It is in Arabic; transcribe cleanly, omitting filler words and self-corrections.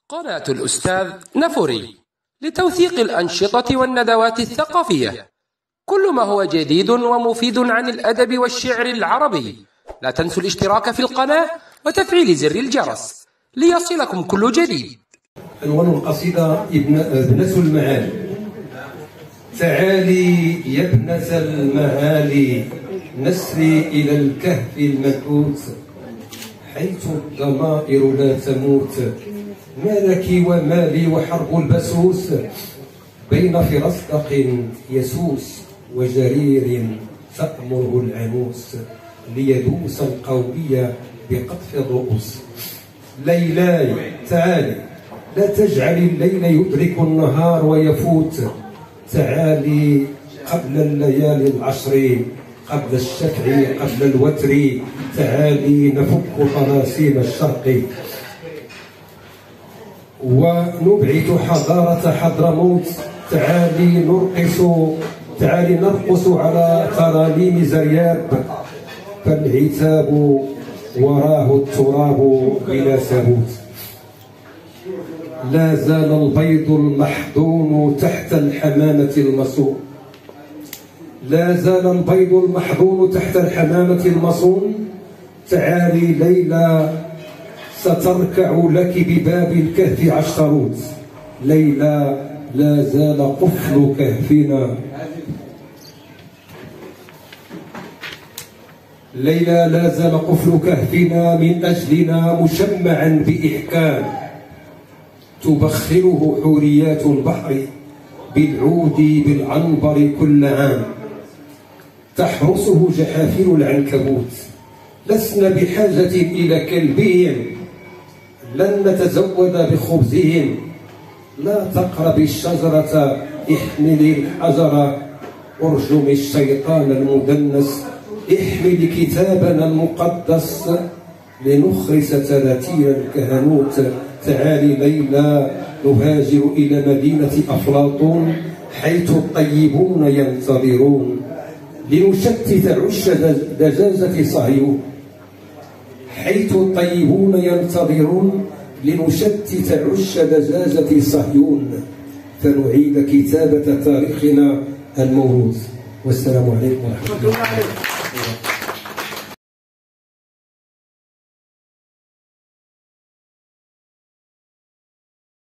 قناة الأستاذ نفوري لتوثيق الأنشطة والندوات الثقافية، كل ما هو جديد ومفيد عن الأدب والشعر العربي. لا تنسوا الاشتراك في القناة وتفعيل زر الجرس ليصلكم كل جديد. عنوان القصيدة ابنة المعالي. تعالي يا ابنة المعالي نسري إلى الكهف المنحوت، حيث الضمائر لا تموت، ما لك وما لي وحرب البسوس، بين فرصدق يسوس وجرير تأمره العنوس، ليدوس القوي بقطف الرؤوس. ليلاي تعالي لا تجعل الليل يدرك النهار ويفوت، تعالي قبل الليالي العشر، قبل الشفع قبل الوتر، تعالي نفك طلاسيم الشرق ونبعث حضارة حضرموت، تعالي نرقص على ترانيم زرياب، فالعتاب وراه التراب بلا ثبوت. لا زال البيض المحضون تحت الحمامة المصون، لا زال البيض المحضون تحت الحمامة المصون، تعالي ليلى ستركع لك بباب الكهف عشتروت. ليلى لا زال قفل كهفنا، ليلى لا زال قفل كهفنا من أجلنا مشمعا بإحكام، تبخره حوريات البحر بالعود بالعنبر كل عام، تحرسه جحافل العنكبوت. لسنا بحاجة إلى كلبهم، لن نتزود بخبزهم، لا تقرب الشجرة احمل الحجر، ارجم الشيطان المدنس، احمل كتابنا المقدس، لنخرس تلاتين الكهنوت. تعالي ليلى نهاجر إلى مدينة أفلاطون، حيث الطيبون ينتظرون، لنشتت عش دجاجة صهيون، حيث الطيبون ينتظرون، لنشتت عش دجاجة صهيون، فنعيد كتابة تاريخنا الموروث. والسلام عليكم ورحمة الله.